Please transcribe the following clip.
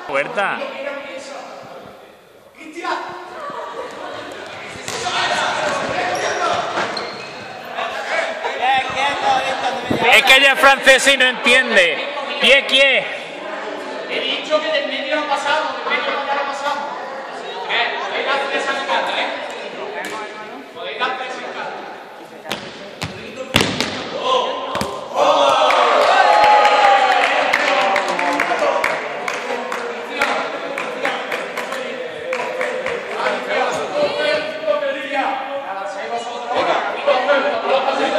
Puerta. Es que ella es francesa y no entiende. Pie, pie. He dicho que del medio lo pasamos, del medio ya lo pasamos. Podéis dar 3 en cada, Podéis dar 3 en cada. Venga.